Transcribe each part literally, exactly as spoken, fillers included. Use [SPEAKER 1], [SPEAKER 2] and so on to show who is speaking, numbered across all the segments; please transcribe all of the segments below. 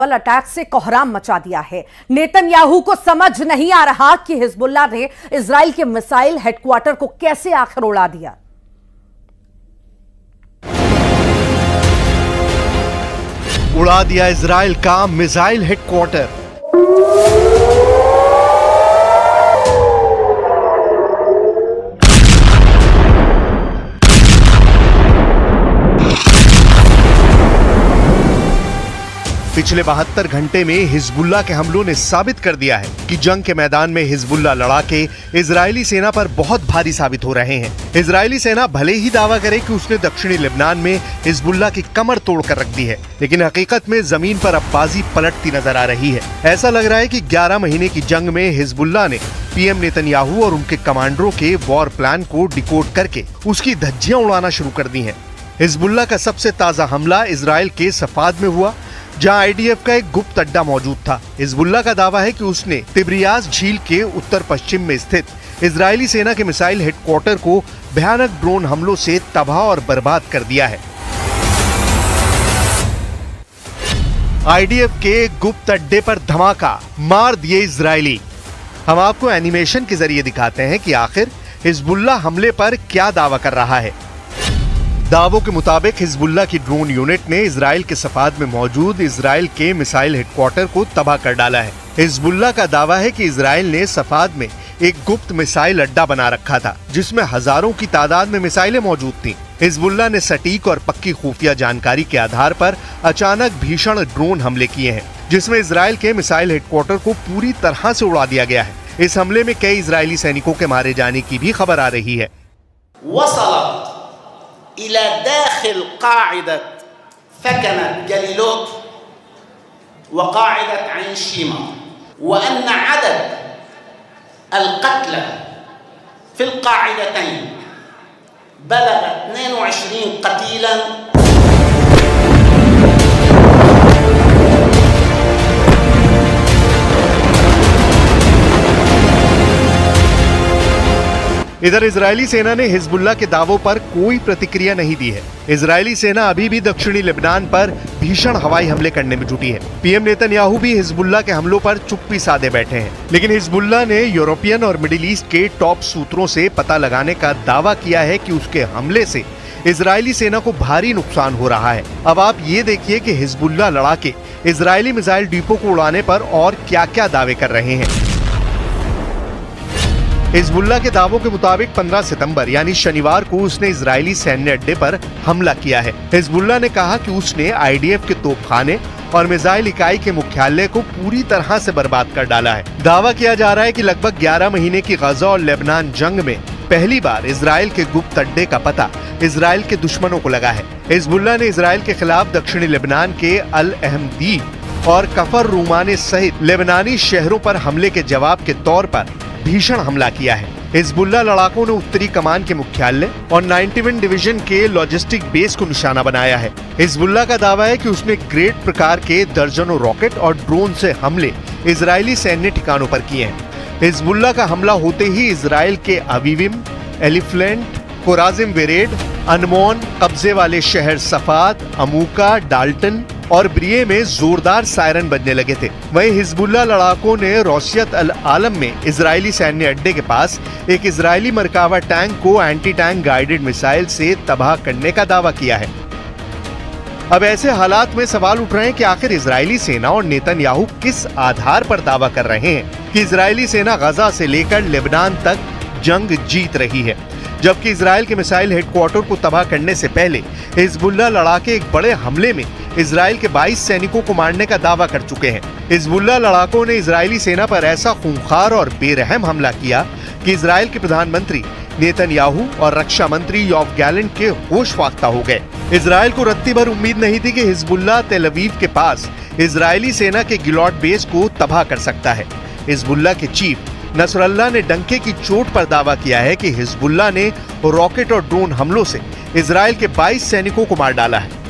[SPEAKER 1] Attack से कोहराम मचा दिया है। नेतन्याहू को समझ नहीं आ रहा कि हिजबुल्लाह ने इजराइल के मिसाइल हेडक्वार्टर को कैसे आखिर उड़ा दिया।
[SPEAKER 2] उड़ा दिया इजराइल का मिसाइल हेडक्वार्टर। पिछले बहत्तर घंटे में हिजबुल्लाह के हमलों ने साबित कर दिया है कि जंग के मैदान में हिजबुल्लाह लड़ाके इजरायली सेना पर बहुत भारी साबित हो रहे हैं। इजरायली सेना भले ही दावा करे कि उसने दक्षिणी लेबनान में हिजबुल्लाह की कमर तोड़ कर रख दी है, लेकिन हकीकत में जमीन पर अब बाजी पलटती नजर आ रही है। ऐसा लग रहा है कि ग्यारह महीने की जंग में हिजबुल्लाह ने पीएम नेतन्याहू और उनके कमांडरों के वॉर प्लान को डिकोड करके उसकी धज्जियां उड़ाना शुरू कर दी है। हिजबुल्लाह का सबसे ताजा हमला इजराइल के सफाद में हुआ, जहां आईडीएफ का एक गुप्त अड्डा मौजूद था। हिजबुल्लाह का दावा है कि उसने तिब्रियास झील के उत्तर पश्चिम में स्थित इजरायली सेना के मिसाइल हेडक्वार्टर को भयानक ड्रोन हमलों से तबाह और बर्बाद कर दिया है। आईडीएफ के गुप्त अड्डे पर धमाका, मार दिए इजरायली। हम आपको एनिमेशन के जरिए दिखाते हैं कि आखिर हिजबुल्लाह हमले पर क्या दावा कर रहा है। दावों के मुताबिक हिजबुल्लाह की ड्रोन यूनिट ने इजराइल के सफाद में मौजूद इजराइल के मिसाइल हेडक्वार्टर को तबाह कर डाला है। हिजबुल्लाह का दावा है कि इजराइल ने सफाद में एक गुप्त मिसाइल अड्डा बना रखा था, जिसमें हजारों की तादाद में मिसाइलें मौजूद थीं। हिजबुल्लाह ने सटीक और पक्की खुफिया जानकारी के आधार पर अचानक भीषण ड्रोन हमले किए हैं, जिसमें इजराइल के मिसाइल हेडक्वार्टर को पूरी तरह से उड़ा दिया गया है। इस हमले में कई इजरायली सैनिकों के मारे जाने की भी खबर आ रही है।
[SPEAKER 3] إلى داخل قاعدة ثكنة جليلوت وقاعدة عين شيما، وأن عدد القتلى في القاعدتين بلغ اثنين وعشرين قتيلا
[SPEAKER 2] इधर इजरायली सेना ने हिजबुल्लाह के दावों पर कोई प्रतिक्रिया नहीं दी है। इजरायली सेना अभी भी दक्षिणी लेबनान पर भीषण हवाई हमले करने में जुटी है। पीएम नेतन्याहू भी हिजबुल्लाह के हमलों पर चुप्पी साधे बैठे हैं, लेकिन हिजबुल्लाह ने यूरोपियन और मिडिल ईस्ट के टॉप सूत्रों से पता लगाने का दावा किया है कि उसके हमले से इजरायली सेना को भारी नुकसान हो रहा है। अब आप ये देखिए कि हिजबुल्लाह लड़ाके इजरायली मिसाइल डिपो को उड़ाने पर और क्या क्या दावे कर रहे हैं। हिजबुल्लाह के दावों के मुताबिक पंद्रह सितंबर यानी शनिवार को उसने इजरायली सैन्य अड्डे पर हमला किया है। हिजबुल्लाह ने कहा कि उसने आईडीएफ के तोपखाने और मिसाइल इकाई के मुख्यालय को पूरी तरह से बर्बाद कर डाला है। दावा किया जा रहा है कि लगभग ग्यारह महीने की गजा और लेबनान जंग में पहली बार इजराइल के गुप्त अड्डे का पता इजराइल के दुश्मनों को लगा है। हिजबुल्लाह ने इजराइल के खिलाफ दक्षिणी लेबनान के अल अहमदीब और कफर रूमाने सहित लेबनानी शहरों पर हमले के जवाब के तौर पर भीषण हमला किया है। हिजबुल्लाह लड़ाकों ने उत्तरी कमान के मुख्यालय और इक्यानवे डिवीजन के लॉजिस्टिक बेस को निशाना बनाया है। हिजबुल्लाह का दावा है कि उसने ग्रेट प्रकार के दर्जनों रॉकेट और ड्रोन से हमले इजरायली सैन्य ठिकानों पर किए हैं। हिजबुल्लाह का हमला होते ही इजराइल के अवीविम, एलिफ्लेंट, कोराजिम वेरेड, अनमोन, कब्जे वाले शहर सफाद, अमूका, डाल्टन और ब्रिये में जोरदार सायरन बजने लगे थे। वहीं हिजबुल्लाह लड़ाकों ने रौसियत अल आलम में इजरायली सैन्य अड्डे के पास एक इजरायली मरकावा टैंक को एंटी टैंक गाइडेड मिसाइल से तबाह करने का दावा किया है। अब ऐसे हालात में सवाल उठ रहे हैं कि आखिर इजरायली सेना और नेतन्याहू किस आधार पर दावा कर रहे हैं कि इजरायली सेना गजा से लेकर लेबनान तक जंग जीत रही है, जबकि इजराइल के मिसाइल हेडक्वार्टर को तबाह करने से पहले हिजबुल्लाह लड़ाके एक बड़े हमले में इजराइल के बाईस सैनिकों को मारने का दावा कर चुके हैं। हिजबुल्लाह लड़ाकों ने इजरायली सेना पर ऐसा खूंखार और बेरहम हमला किया कि इजराइल के प्रधानमंत्री नेतन्याहू और रक्षा मंत्री योव गैलेंट के होश फाख्ता हो गए। इजराइल को रत्ती भर उम्मीद नहीं थी कि हिजबुल्लाह तेल अवीव के पास इजरायली सेना के गिलॉट बेस को तबाह कर सकता है। हिजबुल्लाह के चीफ नसरल्लाह ने डंके की चोट पर दावा किया है कि हिजबुल्लाह ने रॉकेट और ड्रोन हमलों से इजराइल के बाईस सैनिकों को मार डाला है।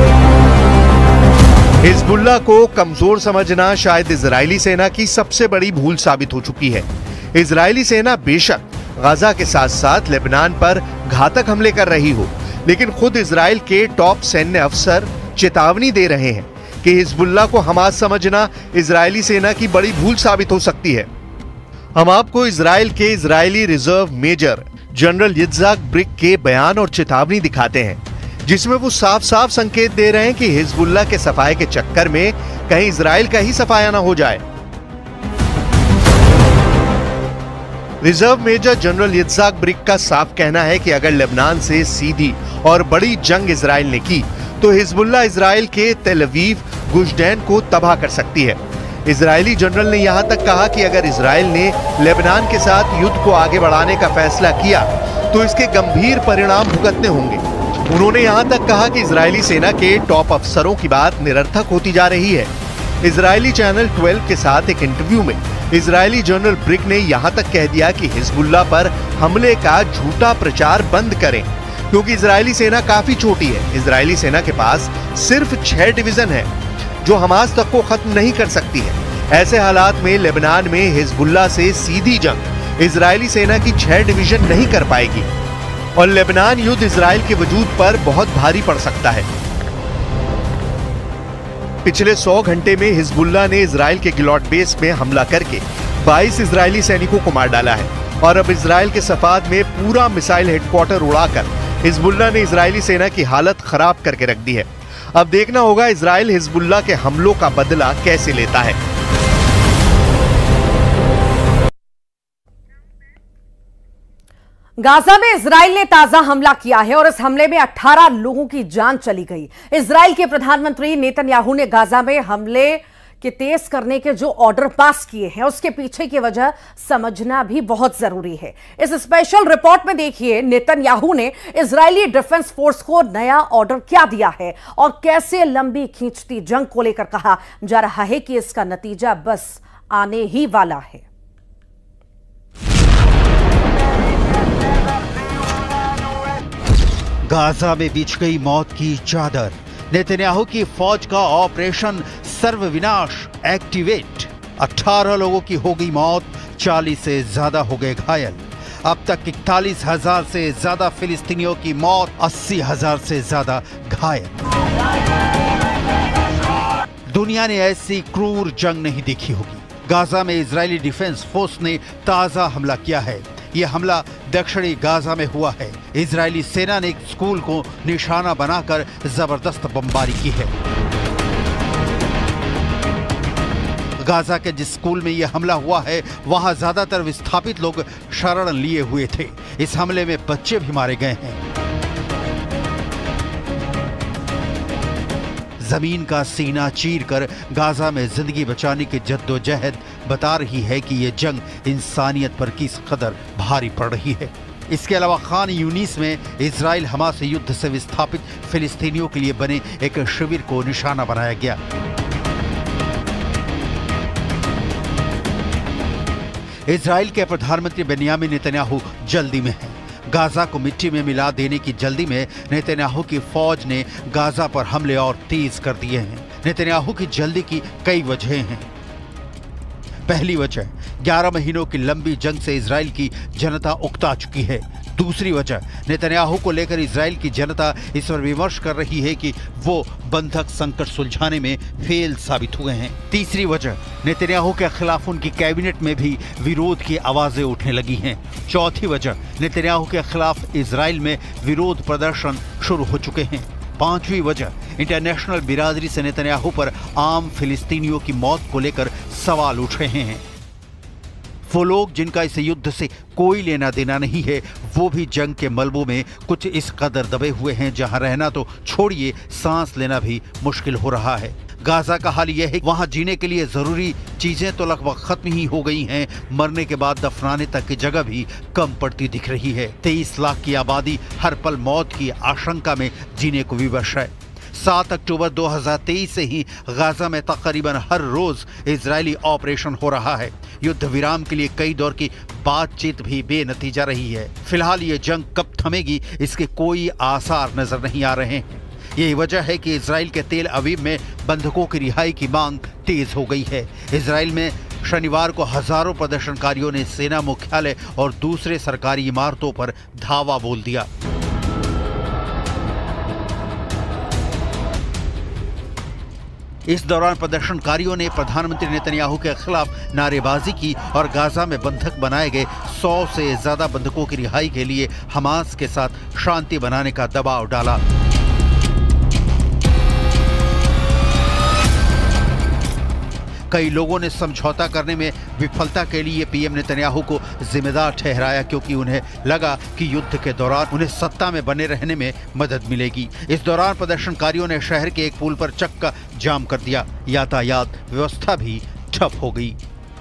[SPEAKER 2] हिजबुल्लाह को कमजोर समझना शायद इजरायली सेना की सबसे बड़ी भूल साबित हो चुकी है। इजरायली सेना बेशक गजा के साथ साथ लेबनान पर घातक हमले कर रही हो, लेकिन खुद इजराइल के टॉप सैन्य अफसर चेतावनी दे रहे हैं कि हिजबुल्लाह को हमास समझना इजरायली सेना की बड़ी भूल साबित हो सकती है। हम आपको इजराइल के Israeli reserve major general Yitzhak Brick के बयान और चेतावनी दिखाते हैं, जिसमें वो साफ साफ संकेत दे रहे हैं कि हिजबुल्लाह के सफाए के चक्कर में कहीं इजराइल का ही सफाया ना हो जाए। Reserve major general Yitzhak Brick का साफ कहना है कि अगर लेबनान से सीधी और बड़ी जंग इजराइल ने की तो हिजबुल्लाह इजराइल के तेल अवीव गुशदैन को तबाह कर सकती है। इजरायली जनरल ने यहां तक कहा कि अगर इजराइल ने लेबनान के साथ युद्ध को आगे बढ़ाने का फैसला किया तो इसके गंभीर परिणाम भुगतने होंगे। उन्होंने यहां तक कहा कि इजरायली सेना के टॉप अफसरों की बात निरर्थक होती जा रही है। इजरायली चैनल बारह के साथ एक इंटरव्यू में इजरायली जनरल ब्रिक ने यहां तक कह दिया कि हिजबुल्लाह पर हमले का झूठा प्रचार बंद करें, क्योंकि इजरायली सेना काफी छोटी है। इजरायली सेना के पास सिर्फ छह डिवीजन है जो हमास तक को खत्म नहीं कर सकती है। ऐसे हालात में लेबनान में हिजबुल्लाह से सीधी जंग इजरायली सेना की छह डिवीजन नहीं कर पाएगी और लेबनान युद्ध इजराइल के वजूद पर बहुत भारी पड़ सकता है। पिछले सौ घंटे में हिजबुल्लाह ने इजराइल के गिलॉट बेस में हमला करके बाईस इजरायली सैनिकों को मार डाला है और अब इजराइल के सफाद में पूरा मिसाइल हेडक्वार्टर उड़ाकर हिजबुल्लाह ने इजरायली सेना की हालत खराब करके रख दी है। अब देखना होगा इजराइल हिजबुल्लाह के हमलों का बदला कैसे लेता है।
[SPEAKER 1] गाजा में इजराइल ने ताजा हमला किया है और इस हमले में अठारह लोगों की जान चली गई। इजराइल के प्रधानमंत्री नेतन्याहू ने गाजा में हमले के तेज करने के जो ऑर्डर पास किए हैं उसके पीछे की वजह समझना भी बहुत जरूरी है। इस स्पेशल रिपोर्ट में देखिए नेतन्याहू ने इजरायली डिफेंस फोर्स को नया ऑर्डर क्या दिया है और कैसे लंबी खींचती जंग को लेकर कहा जा रहा है कि इसका नतीजा बस आने ही वाला है।
[SPEAKER 4] गाजा में बिछ गई मौत की चादर। नेतन्याहू की फौज का ऑपरेशन सर्वविनाश एक्टिवेट। अठारह लोगों की हो गई मौत, चालीस से ज्यादा हो गए घायल। अब तक इकतालीस हजार से ज्यादा फिलिस्तीनियों की मौत, अस्सी हजार से ज्यादा घायल। दुनिया ने ऐसी क्रूर जंग नहीं देखी होगी। गाजा में इजरायली डिफेंस फोर्स ने ताजा हमला किया है। यह हमला दक्षिणी गाजा में हुआ है। इजरायली सेना ने एक स्कूल को निशाना बनाकर जबरदस्त बमबारी की है। गाजा के जिस स्कूल में यह हमला हुआ है वहां ज्यादातर विस्थापित लोग शरण लिए हुए थे। इस हमले में बच्चे भी मारे गए हैं। जमीन का सीना चीरकर गाजा में जिंदगी बचाने की जद्दोजहद बता रही है कि यह जंग इंसानियत पर किस कदर भारी पड़ रही है। इसके अलावा खान यूनिस में इजराइल हमास युद्ध से विस्थापित फिलिस्तीनियों के लिए बने एक शिविर को निशाना बनाया गया। इजराइल के प्रधानमंत्री बेन्यामिन नेतन्याहू जल्दी में हैं। गाजा को मिट्टी में मिला देने की जल्दी में नेतन्याहू की फौज ने गाजा पर हमले और तेज कर दिए हैं। नेतन्याहू की जल्दी की कई वजहें हैं। पहली वजह, ग्यारह महीनों की लंबी जंग से इजराइल की जनता उकता चुकी है। दूसरी वजह, नेतन्याहू को लेकर इजराइल की जनता इस पर विमर्श कर रही है कि वो बंधक संकट सुलझाने में फेल साबित हुए हैं। तीसरी वजह, नेतन्याहू के खिलाफ उनकी कैबिनेट में भी विरोध की आवाजें उठने लगी हैं। चौथी वजह, नेतन्याहू के खिलाफ इजराइल में विरोध प्रदर्शन शुरू हो चुके हैं। पांचवी वजह, इंटरनेशनल बिरादरी से नेतन्याहू पर आम फिलिस्तीनियों की मौत को लेकर सवाल उठ रहे हैं। वो लोग जिनका इस युद्ध से कोई लेना देना नहीं है, वो भी जंग के मलबों में कुछ इस कदर दबे हुए हैं जहां रहना तो छोड़िए, सांस लेना भी मुश्किल हो रहा है। गाजा का हाल यह है, वहां जीने के लिए जरूरी चीजें तो लगभग खत्म ही हो गई हैं, मरने के बाद दफनाने तक की जगह भी कम पड़ती दिख रही है। तेईस लाख की आबादी हर पल मौत की आशंका में जीने को विवश है। सात अक्टूबर दो हज़ार तेईस से ही गाजा में तकरीबन हर रोज इजरायली ऑपरेशन हो रहा है। युद्ध विराम के लिए कई दौर की बातचीत भी बेनतीजा रही है। फिलहाल ये जंग कब थमेगी इसके कोई आसार नजर नहीं आ रहे हैं। यही वजह है कि इजराइल के तेल अवीव में बंधकों की रिहाई की मांग तेज हो गई है। इजराइल में शनिवार को हजारों प्रदर्शनकारियों ने सेना मुख्यालय और दूसरे सरकारी इमारतों पर धावा बोल दिया। इस दौरान प्रदर्शनकारियों ने प्रधानमंत्री नेतन्याहू के खिलाफ नारेबाजी की और गाजा में बंधक बनाए गए सौ से ज्यादा बंधकों की रिहाई के लिए हमास के साथ शांति बनाने का दबाव डाला। कई लोगों ने समझौता करने में विफलता के लिए पीएम नेतन्याहू को जिम्मेदार ठहराया, क्योंकि उन्हें लगा कि युद्ध के दौरान उन्हें सत्ता में बने रहने में मदद मिलेगी। इस दौरान प्रदर्शनकारियों ने शहर के एक पुल पर चक्का जाम कर दिया। यातायात व्यवस्था भी ठप हो गई।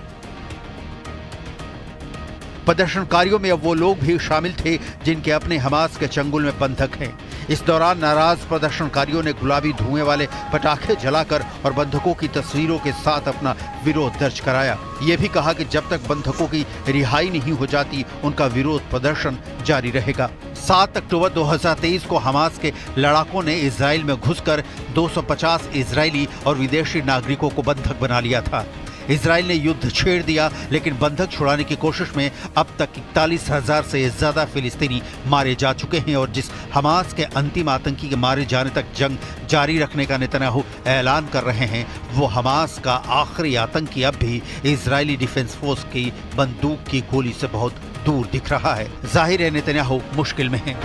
[SPEAKER 4] प्रदर्शनकारियों में अब वो लोग भी शामिल थे जिनके अपने हमास के चंगुल में बंधक हैं। इस दौरान नाराज प्रदर्शनकारियों ने गुलाबी धुएं वाले पटाखे जलाकर और बंधकों की तस्वीरों के साथ अपना विरोध दर्ज कराया। ये भी कहा कि जब तक बंधकों की रिहाई नहीं हो जाती उनका विरोध प्रदर्शन जारी रहेगा। सात अक्टूबर दो हज़ार तेईस को हमास के लड़ाकों ने इजराइल में घुसकर दो सौ पचास इजरायली और विदेशी नागरिकों को बंधक बना लिया था। इजराइल ने युद्ध छेड़ दिया, लेकिन बंधक छुड़ाने की कोशिश में अब तक इकतालीस हजार से ज्यादा फिलिस्तीनी मारे जा चुके हैं और जिस हमास के अंतिम आतंकी के मारे जाने तक जंग जारी रखने का नेतन्याहू ऐलान कर रहे हैं, वो हमास का आखिरी आतंकी अब भी इजरायली डिफेंस फोर्स की बंदूक की गोली से बहुत दूर दिख रहा है। जाहिर है नेतन्याहू मुश्किल में है।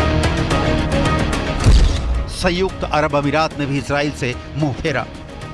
[SPEAKER 4] संयुक्त अरब अमीरात ने भी इजराइल से मुंह फेरा।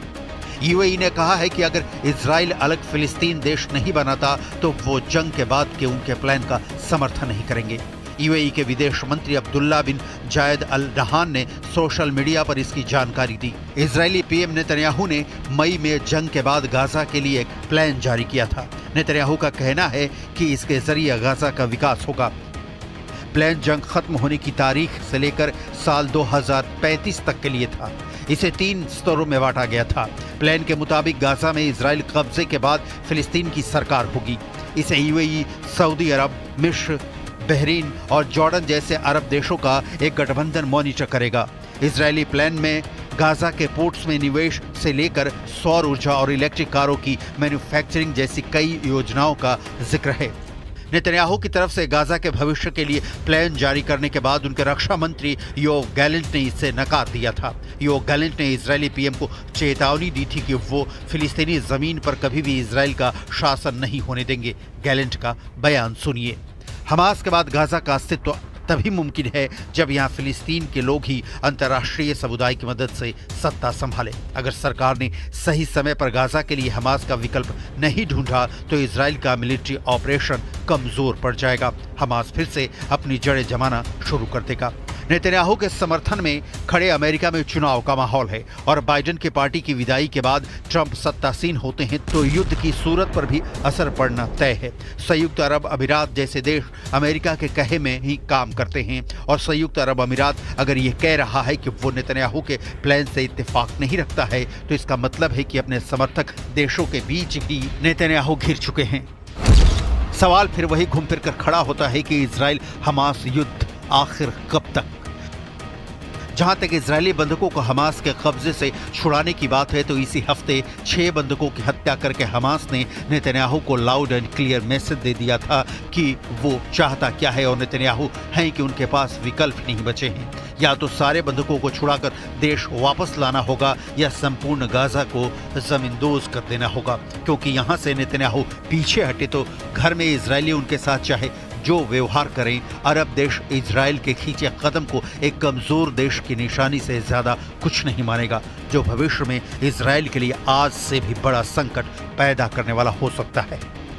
[SPEAKER 4] यूएई ने कहा है कि अगर इजराइल अलग फिलिस्तीन देश नहीं बनाता तो वो जंग के बाद के उनके प्लान का समर्थन नहीं करेंगे। यूएई के विदेश मंत्री अब्दुल्ला बिन जायद अल नहान ने सोशल मीडिया पर इसकी जानकारी दी। इजरायली पीएम नेतन्याहू ने मई में जंग के बाद गाजा के लिए एक प्लान जारी किया था। नेतन्याहू का कहना है कि इसके जरिए गाजा का विकास होगा। प्लान जंग खत्म होने की तारीख से लेकर साल दो हज़ार पैंतीस तक के लिए था। इसे तीन स्तरों में बांटा गया था। प्लान के मुताबिक गाजा में इजराइल कब्जे के बाद फिलिस्तीन की सरकार होगी। इसे यूएई, सऊदी अरब, मिस्र, बहरीन और जॉर्डन जैसे अरब देशों का एक गठबंधन मॉनिटर करेगा। इजरायली प्लान में गाजा के पोर्ट्स में निवेश से लेकर सौर ऊर्जा और इलेक्ट्रिक कारों की मैन्युफैक्चरिंग जैसी कई योजनाओं का जिक्र है। नेतन्याहू की तरफ से गाजा के भविष्य के लिए प्लान जारी करने के बाद उनके रक्षा मंत्री योव गैलेंट ने इसे नकार दिया था। योव गैलेंट ने इजरायली पीएम को चेतावनी दी थी कि वो फिलिस्तीनी जमीन पर कभी भी इजराइल का शासन नहीं होने देंगे। गैलेंट का बयान सुनिए। हमास के बाद गाजा का अस्तित्व तभी मुमकिन है जब यहाँ फिलिस्तीन के लोग ही अंतर्राष्ट्रीय समुदाय की मदद से सत्ता संभाले। अगर सरकार ने सही समय पर गाजा के लिए हमास का विकल्प नहीं ढूंढा तो इजराइल का मिलिट्री ऑपरेशन कमजोर पड़ जाएगा। हमास फिर से अपनी जड़ें जमाना शुरू कर देगा। नेतन्याहू के समर्थन में खड़े अमेरिका में चुनाव का माहौल है और बाइडेन की पार्टी की विदाई के बाद ट्रंप सत्तासीन होते हैं तो युद्ध की सूरत पर भी असर पड़ना तय है। संयुक्त अरब अमीरात जैसे देश अमेरिका के कहे में ही काम करते हैं और संयुक्त अरब अमीरात अगर ये कह रहा है कि वो नेतन्याहू के प्लान से इत्तेफाक नहीं रखता है तो इसका मतलब है कि अपने समर्थक देशों के बीच ही नेतन्याहू घिर चुके हैं। सवाल फिर वही घूम फिर कर खड़ा होता है कि इजराइल हमास युद्ध आखिर कब तक। जहां तक इजरायली बंधकों को हमास के कब्जे से छुड़ाने की बात है तो इसी हफ्ते छह बंधकों की हत्या करके हमास ने नेतन्याहू को लाउड एंड क्लियर मैसेज दे दिया था कि वो चाहता क्या है और नेतन्याहू हैं कि उनके पास विकल्प नहीं बचे हैं। या तो सारे बंधकों को छुड़ाकर देश वापस लाना होगा या संपूर्ण गाजा को जमींदोज कर देना होगा, क्योंकि यहाँ से नेतन्याहू पीछे हटे तो घर में इजरायली उनके साथ चाहे जो व्यवहार करें, अरब देश इजराइल के खींचे कदम को एक कमजोर देश की निशानी से ज्यादा कुछ नहीं मानेगा, जो भविष्य में इजराइल के लिए आज से भी बड़ा संकट पैदा करने वाला हो सकता है।